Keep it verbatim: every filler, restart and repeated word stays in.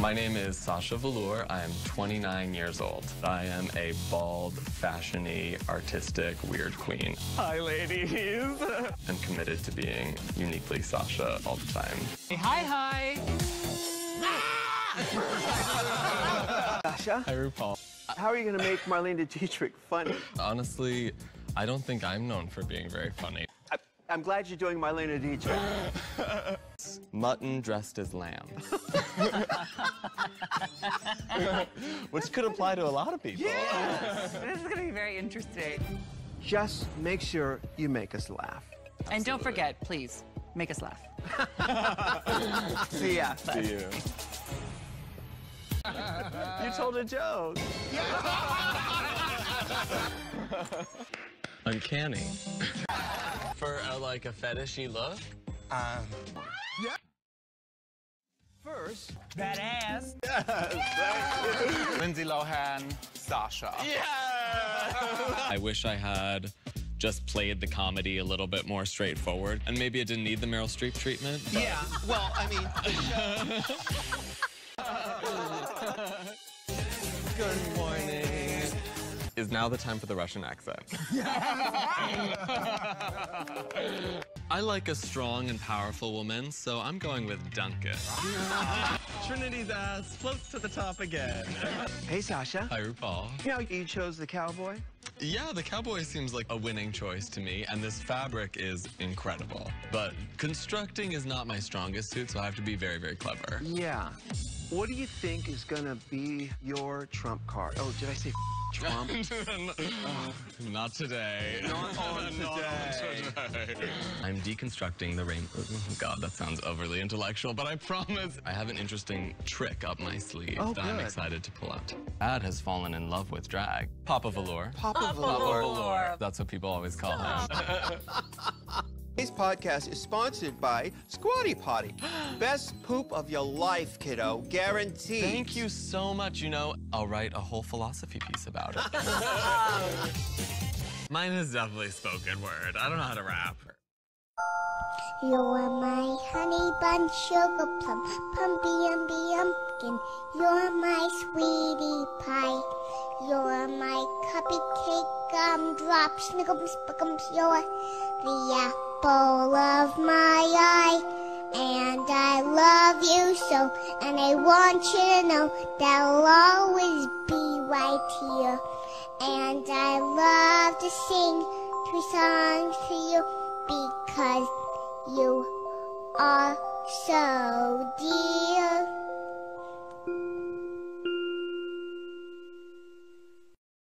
My name is Sasha Velour. I am twenty-nine years old. I am a bald, fashion-y, artistic, weird queen. Hi, ladies. I'm committed to being uniquely Sasha all the time. Hey, hi, hi. Sasha? Hi, RuPaul. How are you going to make Marlene Dietrich funny? Honestly, I don't think I'm known for being very funny. I, I'm glad you're doing Marlene Dietrich. Mutton dressed as lamb. Which could apply to a lot of people. Yes. This is going to be very interesting. Just make sure you make us laugh. Absolutely. And don't forget, please, make us laugh. See ya. See you. You told a joke. Uncanny. For a, like a fetishy look? Um. Yeah. First, that ass. Yes. Lindsay Lohan, Sasha. Yeah! I wish I had just played the comedy a little bit more straightforward, and maybe it didn't need the Meryl Streep treatment. But... Yeah, well, I mean... Good morning. Is now the time for the Russian accent. I like a strong and powerful woman, so I'm going with Duncan. Trinity's ass floats to the top again. Hey, Sasha. Hi, RuPaul. You know, you chose the cowboy? Yeah, the cowboy seems like a winning choice to me, and this fabric is incredible. But constructing is not my strongest suit, so I have to be very, very clever. Yeah. What do you think is gonna be your trump card? Oh, did I say Trump? Oh. Not today. Not on today. Not on today. I'm deconstructing the rainbow. Oh, God, that sounds overly intellectual, but I promise I have an interesting trick up my sleeve oh, that good. I'm excited to pull out. Dad has fallen in love with drag. Papa Velour. Papa, Papa Velour. Velour. That's what people always call him. Today's podcast is sponsored by Squatty Potty. Best poop of your life, kiddo. Guaranteed. Thank you so much. You know, I'll write a whole philosophy piece about it. Mine is definitely spoken word. I don't know how to rap. You're my honey bun, sugar plum, pumpy umby umpkin. You're my sweetie pie. You're my cupcake gumdrop, snickums, spickums. You're the apple of my eye. And I love you so, and I want you to know that I'll always be right here. And I love to sing three songs to you because you are so dear.